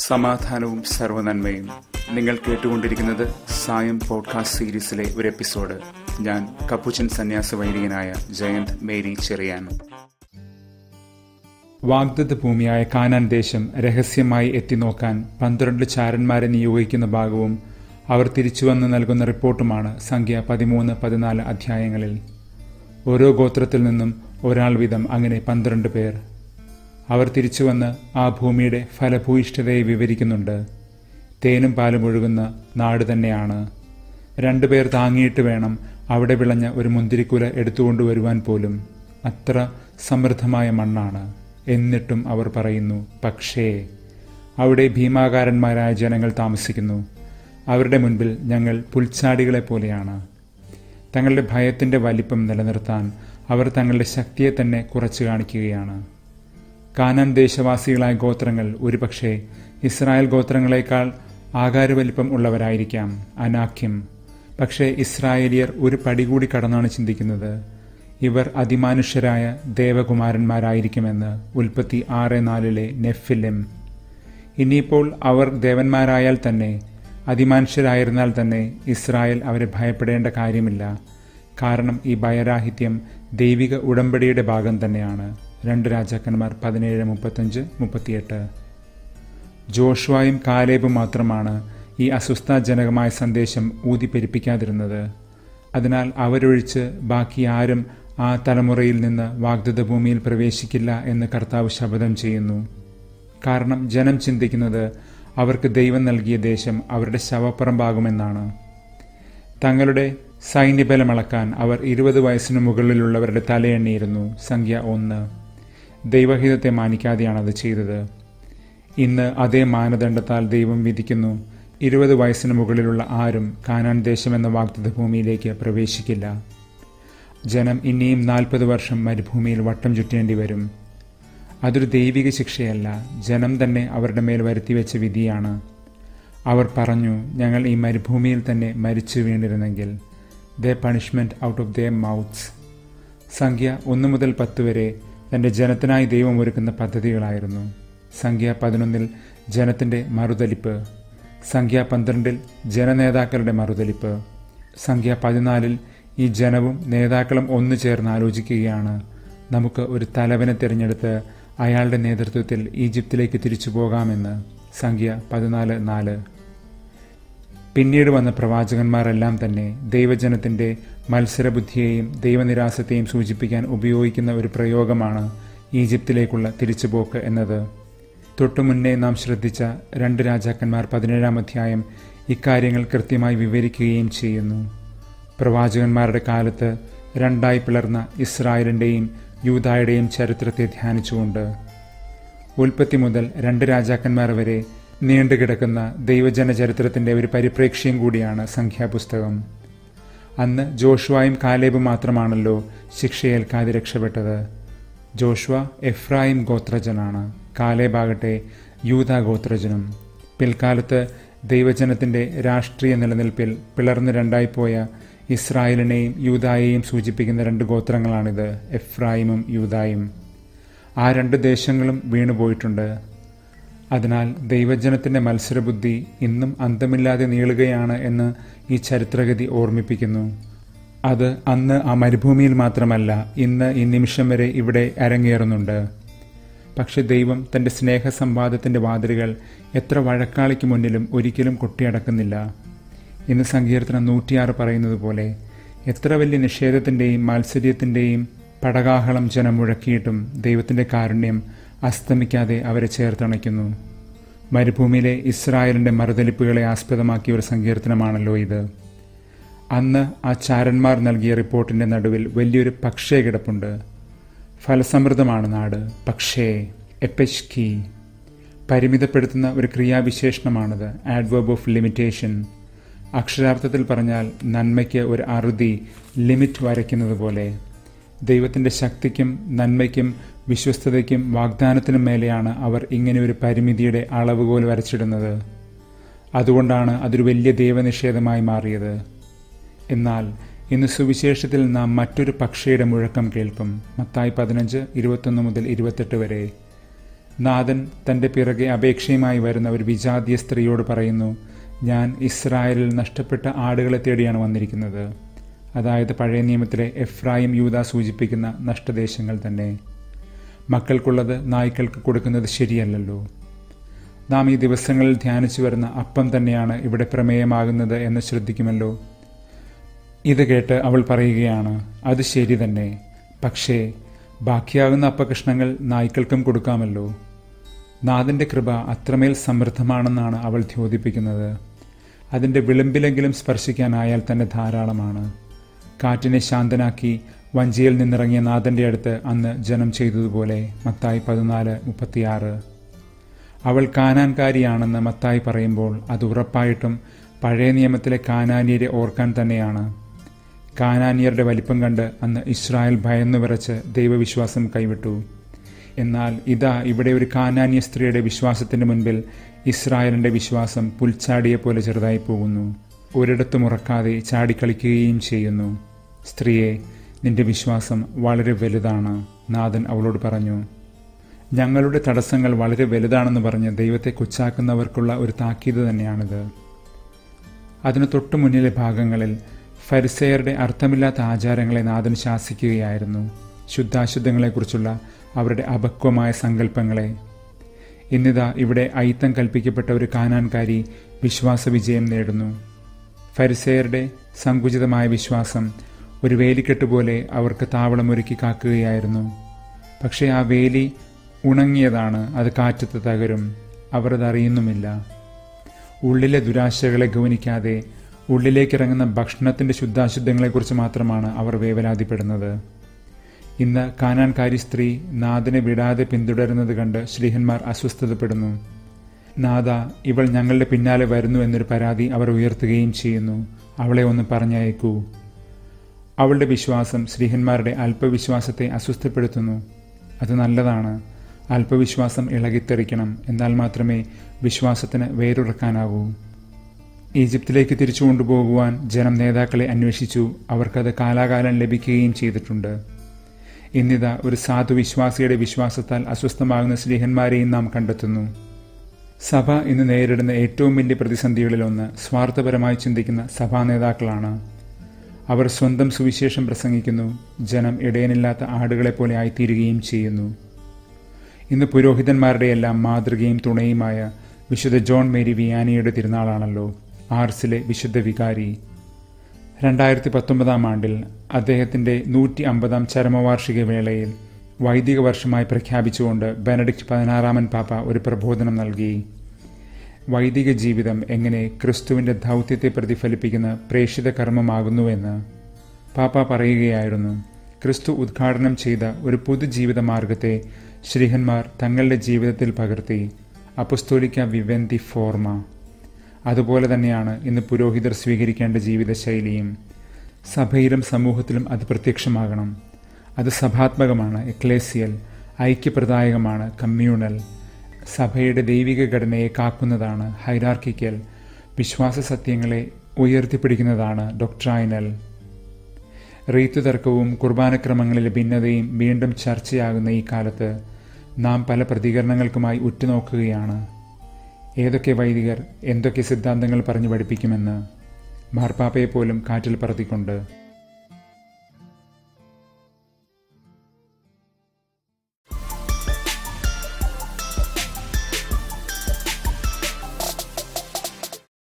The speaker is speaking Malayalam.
സമാധാനവും സർവ്വനന്മയും. നിങ്ങൾ കേട്ടുകൊണ്ടിരിക്കുന്നത് സായം പോഡ്കാസ്റ്റ് സീരീസിലെ ഒരു എപ്പിസോഡ്. ഞാൻ കപ്പുച്ചൻ സന്യാസ വൈദികനായ ജയന്ത് മേരി ചെറിയാൻ. വാഗ്ദത്ത ഭൂമിയായ കാനാൻ ദേശം രഹസ്യമായി എത്തിനോക്കാൻ 12 ചാരന്മാരെ നിയോഗിക്കുന്ന ഭാഗവും അവർ തിരിച്ചുവന്ന് നൽകുന്ന റിപ്പോർട്ടുമാണ് സംഖ്യ 13-14 അധ്യായങ്ങളിൽ. ഓരോ ഗോത്രത്തിൽ നിന്നും ഒരാൾ വീതം, അങ്ങനെ 12 പേർ. അവർ തിരിച്ചുവന്ന് ആ ഭൂമിയുടെ ഫലഭൂയിഷ്ഠതയെ വിവരിക്കുന്നുണ്ട്. തേനും പാലും ഒഴുകുന്ന നാട് തന്നെയാണ്. 2 പേർ താങ്ങിയിട്ട് വേണം അവിടെ വിളഞ്ഞ ഒരു മുന്തിരിക്കുല എടുത്തുകൊണ്ടുവരുവാൻ പോലും. അത്ര സമൃദ്ധമായ മണ്ണാണ്. എന്നിട്ടും അവർ പറയുന്നു, പക്ഷേ അവിടെ ഭീമാകാരന്മാരായ ജനങ്ങൾ താമസിക്കുന്നു. അവരുടെ മുൻപിൽ ഞങ്ങൾ പുൽച്ചാടികളെ പോലെയാണ്. തങ്ങളുടെ ഭയത്തിൻ്റെ വലിപ്പം നിലനിർത്താൻ അവർ തങ്ങളുടെ ശക്തിയെ തന്നെ കുറച്ചു കാണിക്കുകയാണ്. കാനാൻ ദേശവാസികളായ ഗോത്രങ്ങൾ ഒരുപക്ഷെ ഇസ്രായേൽ ഗോത്രങ്ങളെക്കാൾ ആകാരവലിപ്പം ഉള്ളവരായിരിക്കാം, അനാഖ്യം. പക്ഷേ ഇസ്രായേലിയർ ഒരു പടി കൂടി കടന്നാണ് ചിന്തിക്കുന്നത്. ഇവർ അതിമാനുഷ്യരായ ദേവകുമാരന്മാരായിരിക്കുമെന്ന് ഉൽപ്പത്തി 6:4 നെഫിലിം. ഇനിയിപ്പോൾ അവർ ദേവന്മാരായാൽ തന്നെ, അതിമാനുഷ്യരായിരുന്നാൽ തന്നെ ഇസ്രായേൽ അവരെ ഭയപ്പെടേണ്ട കാര്യമില്ല. കാരണം ഈ ഭയരാഹിത്യം ദൈവിക ഉടമ്പടിയുടെ ഭാഗം തന്നെയാണ്. 2 രാജാക്കന്മാർ 17:35-38. ജോഷുവയും കാലേബും മാത്രമാണ് ഈ അസ്വസ്ഥാജനകമായ സന്ദേശം ഊതിപ്പെരിപ്പിക്കാതിരുന്നത്. അതിനാൽ അവരൊഴിച്ച് ബാക്കി ആരും ആ തലമുറയിൽ നിന്ന് വാഗ്ദത്ത ഭൂമിയിൽ പ്രവേശിക്കില്ല എന്ന് കർത്താവ് ശപഥം ചെയ്യുന്നു. കാരണം ജനം ചിന്തിക്കുന്നത് അവർക്ക് ദൈവം നൽകിയ ദേശം അവരുടെ ശവപ്പറമ്പാകുമെന്നാണ്. തങ്ങളുടെ സൈന്യബലം അളക്കാൻ അവർ 20 വയസ്സിനു മുകളിലുള്ളവരുടെ തലയെണ്ണിയിരുന്നു. സംഖ്യ 1. ദൈവഹിതത്തെ മാനിക്കാതെയാണ് അത് ചെയ്തത്. ഇന്ന് അതേ മാനദണ്ഡത്താൽ ദൈവം വിധിക്കുന്നു, 20 വയസ്സിന് മുകളിലുള്ള ആരും കാനാൻ ദേശമെന്ന വാഗ്ദത്ത ഭൂമിയിലേക്ക് പ്രവേശിക്കില്ല. ജനം ഇനിയും 40 വർഷം മരുഭൂമിയിൽ വട്ടം ചുറ്റേണ്ടി വരും. അതൊരു ദൈവിക ശിക്ഷയല്ല, ജനം തന്നെ അവരുടെ മേൽ വരുത്തിവെച്ച വിധിയാണ്. അവർ പറഞ്ഞു, ഞങ്ങൾ ഈ മരുഭൂമിയിൽ തന്നെ മരിച്ചു വീണിരുന്നെങ്കിൽ. The punishment out of their mouths. സംഖ്യ 1 മുതൽ 10 വരെ തൻ്റെ ജനത്തിനായി ദൈവം ഒരുക്കുന്ന പദ്ധതികളായിരുന്നു. സംഖ്യ 11 ജനത്തിൻ്റെ മറുതലിപ്പ്. സംഖ്യ 12 ജനനേതാക്കളുടെ മറുതലിപ്പ്. സംഖ്യ 14 ഈ ജനവും നേതാക്കളും ഒന്നു ചേർന്ന് ആലോചിക്കുകയാണ്, നമുക്ക് ഒരു തലവനെ തിരഞ്ഞെടുത്ത് അയാളുടെ നേതൃത്വത്തിൽ ഈജിപ്തിലേക്ക് തിരിച്ചു പോകാമെന്ന്. സംഖ്യ 14:4. പിന്നീട് വന്ന പ്രവാചകന്മാരെല്ലാം തന്നെ ദൈവജനത്തിൻ്റെ മത്സരബുദ്ധിയെയും ദൈവനിരാസത്തെയും സൂചിപ്പിക്കാൻ ഉപയോഗിക്കുന്ന ഒരു പ്രയോഗമാണ് ഈജിപ്തിലേക്കുള്ള തിരിച്ചുപോക്ക് എന്നത്. തൊട്ടുമുന്നേ നാം ശ്രദ്ധിച്ച 2 രാജാക്കന്മാർ 17 അധ്യായം ഇക്കാര്യങ്ങൾ കൃത്യമായി വിവരിക്കുകയും ചെയ്യുന്നു. പ്രവാചകന്മാരുടെ കാലത്ത് 2ആയി പിളർന്ന ഇസ്രായേലിൻ്റെയും യൂദായുടെയും ചരിത്രത്തെ ധ്യാനിച്ചുകൊണ്ട് ഉൽപ്പത്തി മുതൽ 2 രാജാക്കന്മാർ വരെ നീണ്ടുകിടക്കുന്ന ദൈവജന ചരിത്രത്തിൻ്റെ ഒരു പരിപ്രേക്ഷ്യം കൂടിയാണ് സംഖ്യാപുസ്തകം. അന്ന് ജോഷുവയും കാലേബും മാത്രമാണല്ലോ ശിക്ഷയേൽക്കാതെ രക്ഷപ്പെട്ടത്. ജോഷുവ എഫ്രായിം ഗോത്രജനാണ്, കാലേബാകട്ടെ യൂദാ ഗോത്രജനും. പിൽക്കാലത്ത് ദൈവജനത്തിൻ്റെ രാഷ്ട്രീയ നിലനിൽപ്പിൽ പിളർന്ന് 2ആയിപ്പോയ ഇസ്രായേലിനെയും യൂദായെയും സൂചിപ്പിക്കുന്ന 2 ഗോത്രങ്ങളാണിത്, എഫ്രായിമും യൂദായും. ആ 2 ദേശങ്ങളും വീണുപോയിട്ടുണ്ട്. അതിനാൽ ദൈവജനത്തിൻ്റെ മത്സരബുദ്ധി ഇന്നും അന്തമില്ലാതെ നീളുകയാണ് എന്ന് ഈ ചരിത്രഗതി ഓർമ്മിപ്പിക്കുന്നു. അത് അന്ന് ആ മരുഭൂമിയിൽ മാത്രമല്ല, ഇന്ന് ഈ നിമിഷം വരെ ഇവിടെ അരങ്ങേറുന്നുണ്ട്. പക്ഷെ ദൈവം തൻ്റെ സ്നേഹസംവാദത്തിൻ്റെ വാതിലുകൾ എത്ര വഴക്കാളിക്ക് മുന്നിലും ഒരിക്കലും കൊട്ടിയടക്കുന്നില്ല. ഇന്ന് സങ്കീർത്തനം 106 പറയുന്നത് പോലെ എത്ര വലിയ നിഷേധത്തിൻ്റെയും മാത്സര്യത്തിൻ്റെയും പടകാഹളം ജനം മുഴക്കിയിട്ടും ദൈവത്തിൻ്റെ കാരുണ്യം അസ്തമിക്കാതെ അവരെ ചേർത്തണയ്ക്കുന്നു. മരുഭൂമിയിലെ ഇസ്രായേലിൻ്റെ മറുതലിപ്പുകളെ ആസ്പദമാക്കിയ ഒരു സങ്കീർത്തനമാണല്ലോ ഇത്. അന്ന് ആ ചാരന്മാർ നൽകിയ റിപ്പോർട്ടിൻ്റെ നടുവിൽ വലിയൊരു പക്ഷേ കിടപ്പുണ്ട്. ഫലസമൃദ്ധമാണ് നാട്, പക്ഷേ എപെഷ്കി. പരിമിതപ്പെടുത്തുന്ന ഒരു ക്രിയാവിശേഷണമാണത്, ആഡ്വേർബ് ഓഫ് ലിമിറ്റേഷൻ. അക്ഷരാർത്ഥത്തിൽ പറഞ്ഞാൽ നന്മയ്ക്ക് ഒരു അറുതി, ലിമിറ്റ് വരയ്ക്കുന്നത് പോലെ. ദൈവത്തിൻ്റെ ശക്തിക്കും നന്മയ്ക്കും വിശ്വസ്തതയ്ക്കും വാഗ്ദാനത്തിനും മേലെയാണ് അവർ ഇങ്ങനെയൊരു പരിമിതിയുടെ അളവുകോൽ വരച്ചിടുന്നത്. അതുകൊണ്ടാണ് അതൊരു വലിയ ദൈവനിഷേധമായി മാറിയത്. എന്നാൽ ഇന്ന് സുവിശേഷത്തിൽ നാം മറ്റൊരു പക്ഷിയുടെ മുഴക്കം കേൾക്കും. മത്തായി 15:21-28 വരെ. നാഥൻ തൻ്റെ പിറകെ അപേക്ഷയുമായി വരുന്ന ഒരു വിജാതീയ സ്ത്രീയോട് പറയുന്നു, ഞാൻ ഇസ്രായേലിൽ നഷ്ടപ്പെട്ട ആടുകളെ തേടിയാണ് വന്നിരിക്കുന്നത്. അതായത് പഴയ നിയമത്തിലെ എഫ്രായിം യൂദ സൂചിപ്പിക്കുന്ന നഷ്ടദേശങ്ങൾ തന്നെ. മക്കൾക്കുള്ളത് നായ്ക്കൾക്ക് കൊടുക്കുന്നത് ശരിയല്ലല്ലോ. നാം ഈ ദിവസങ്ങളിൽ ധ്യാനിച്ചു വരുന്ന അപ്പം തന്നെയാണ് ഇവിടെ പ്രമേയമാകുന്നത് എന്ന് ശ്രദ്ധിക്കുമല്ലോ. ഇത് കേട്ട് അവൾ പറയുകയാണ്, അത് ശരി തന്നെ, പക്ഷേ ബാക്കിയാകുന്ന അപ്പകഷ്ണങ്ങൾ നായ്ക്കൾക്കും കൊടുക്കാമല്ലോ. നാഥൻ്റെ കൃപ അത്രമേൽ സമൃദ്ധമാണെന്നാണ് അവൾ ദ്യോതിപ്പിക്കുന്നത്. അതിൻ്റെ വിളിമ്പിലെങ്കിലും സ്പർശിക്കാനായാൽ തന്നെ ധാരാളമാണ്. കാറ്റിനെ ശാന്തനാക്കി വഞ്ചിയിൽ നിന്നിറങ്ങിയ നാഥൻ്റെ അടുത്ത് അന്ന് ജനം ചെയ്തതുപോലെ. മത്തായി 14:36. അവൾ കാനാൻകാരിയാണെന്ന് മത്തായി പറയുമ്പോൾ അത് ഉറപ്പായിട്ടും പഴയ നിയമത്തിലെ കാനാന്യരെ ഓർക്കാൻ തന്നെയാണ്. കാനാന്യരുടെ വലിപ്പം കണ്ട് അന്ന് ഇസ്രായേൽ ഭയന്നു വിറച്ച് ദൈവവിശ്വാസം കൈവിട്ടു. എന്നാൽ ഇതാ ഇവിടെ ഒരു കാനാന്യ സ്ത്രീയുടെ വിശ്വാസത്തിന് മുൻപിൽ ഇസ്രായേലിൻ്റെ വിശ്വാസം പുൽച്ചാടിയെ പോലെ ചെറുതായി പോകുന്നു. ഒരിടത്തും ഉറക്കാതെ ചാടിക്കളിക്കുകയും ചെയ്യുന്നു. സ്ത്രീയെ, നിന്റെ വിശ്വാസം വളരെ വലുതാണ്, നാഥൻ അവളോട് പറഞ്ഞു. ഞങ്ങളുടെ തടസ്സങ്ങൾ വളരെ വലുതാണെന്ന് പറഞ്ഞ് ദൈവത്തെ കൊച്ചാക്കുന്നവർക്കുള്ള ഒരു താക്കീത് തന്നെയാണിത്. അതിനു തൊട്ടു മുന്നിലെ ഭാഗങ്ങളിൽ ഫരിസേയരുടെ അർത്ഥമില്ലാത്ത ആചാരങ്ങളെ നാഥൻ ശാസിക്കുകയായിരുന്നു. ശുദ്ധാശുദ്ധങ്ങളെക്കുറിച്ചുള്ള അവരുടെ അപക്വമായ സങ്കല്പങ്ങളെ. ഇന്നിതാ ഇവിടെ അയിത്തം കൽപ്പിക്കപ്പെട്ട ഒരു കാനാൻകാരി വിശ്വാസവിജയം നേടുന്നു. ഫരിസേയരുടെ സങ്കുചിതമായ വിശ്വാസം ഒരു വേലിക്കെട്ടുപോലെ അവർക്ക് താവളമൊരുക്കി കാക്കുകയായിരുന്നു. പക്ഷേ ആ വേലി ഉണങ്ങിയതാണ്, അത് കാറ്റത്ത് തകരും. അവർ അതറിയുന്നുമില്ല. ഉള്ളിലെ ദുരാശകളെ ഗൗനിക്കാതെ ഉള്ളിലേക്കിറങ്ങുന്ന ഭക്ഷണത്തിൻ്റെ ശുദ്ധാശുദ്ധങ്ങളെക്കുറിച്ച് മാത്രമാണ് അവർ വേവലാതിപ്പെടുന്നത്. ഇന്ന് കാനാൻകാരി സ്ത്രീ നാഥനെ വിടാതെ പിന്തുടരുന്നത് കണ്ട് ശ്ലീഹന്മാർ അസ്വസ്ഥതപ്പെടുന്നു. നാഥ, ഇവൾ ഞങ്ങളുടെ പിന്നാലെ വരുന്നു എന്നൊരു പരാതി അവർ ഉയർത്തുകയും ചെയ്യുന്നു. അവളെ ഒന്ന് പറഞ്ഞയക്കൂ. അവളുടെ വിശ്വാസം ശ്ലീഹന്മാരുടെ അല്പവിശ്വാസത്തെ അസ്വസ്ഥപ്പെടുത്തുന്നു. അത് നല്ലതാണ്. അല്പവിശ്വാസം ഇളകിത്തെറിക്കണം, എന്നാൽ മാത്രമേ വിശ്വാസത്തിന് വേരുറക്കാനാവൂ. ഈജിപ്തിലേക്ക് തിരിച്ചു കൊണ്ടുപോകുവാൻ ജനം നേതാക്കളെ അന്വേഷിച്ചു. അവർക്കത് കാലാകാലം ലഭിക്കുകയും ചെയ്തിട്ടുണ്ട്. ഇന്നിതാ ഒരു സാധു വിശ്വാസിയുടെ വിശ്വാസത്താൽ അസ്വസ്ഥമാകുന്ന സ്ലീഹന്മാരെയും നാം കണ്ടെത്തുന്നു. സഭ ഇന്ന് നേരിടുന്ന ഏറ്റവും വലിയ പ്രതിസന്ധികളിലൊന്ന് സ്വാർത്ഥപരമായി ചിന്തിക്കുന്ന സഭാ നേതാക്കളാണ്. അവർ സ്വന്തം സുവിശേഷം പ്രസംഗിക്കുന്നു. ജനം ഇടയനില്ലാത്ത ആടുകളെപ്പോലെ ആയിത്തീരുകയും ചെയ്യുന്നു. ഇന്ന് പുരോഹിതന്മാരുടെയെല്ലാം മാതൃകയും തുണയുമായ വിശുദ്ധ ജോൺ മേരി വിയാനിയുടെ തിരുനാളാണല്ലോ. ആർസിലെ വിശുദ്ധ വികാരി. 2019 ആണ്ടിൽ അദ്ദേഹത്തിൻ്റെ 150 ചരമവാർഷിക വേളയിൽ വൈദിക വർഷമായി പ്രഖ്യാപിച്ചുകൊണ്ട് ബെനഡിക്റ്റ് 16 പാപ്പ ഒരു പ്രബോധനം നൽകി. വൈദിക ജീവിതം എങ്ങനെ ക്രിസ്തുവിൻ്റെ ദൗത്യത്തെ പ്രതിഫലിപ്പിക്കുന്ന പ്രേക്ഷിത കർമ്മമാകുന്നുവെന്ന് പാപ്പ പറയുകയായിരുന്നു. ക്രിസ്തു ഉദ്ഘാടനം ചെയ്ത ഒരു പുതുജീവിത മാർഗത്തെ ശ്രീഹന്മാർ തങ്ങളുടെ ജീവിതത്തിൽ പകർത്തി. അപ്പസ്തോലിക്ക വിവെന്തി ഫോർമ. അതുപോലെ തന്നെയാണ് ഇന്ന് പുരോഹിതർ സ്വീകരിക്കേണ്ട ജീവിതശൈലിയും. സഭയിലും സമൂഹത്തിലും അത് പ്രത്യക്ഷമാകണം. അത് സഭാത്മകമാണ്, എക്ലേസിയൽ, ഐക്യപ്രദായകമാണ്, കമ്മ്യൂണൽ. സഭയുടെ ദൈവിക ഘടനയെ കാക്കുന്നതാണ്, ഹൈറാർക്കിക്കൽ. വിശ്വാസ സത്യങ്ങളെ ഉയർത്തിപ്പിടിക്കുന്നതാണ്, ഡോക്ട്രൈനൽ. റീത്തുതർക്കവും കുർബാനക്രമങ്ങളിലെ ഭിന്നതയും വീണ്ടും ചർച്ചയാകുന്ന ഈ കാലത്ത് നാം പല പ്രതികരണങ്ങൾക്കുമായി ഉറ്റുനോക്കുകയാണ്. ഏതൊക്കെ വൈദികർ എന്തൊക്കെ സിദ്ധാന്തങ്ങൾ പറഞ്ഞു പഠിപ്പിക്കുമെന്ന് മാർപ്പാപ്പയെപ്പോലും കാറ്റിൽ പറത്തിക്കൊണ്ട്.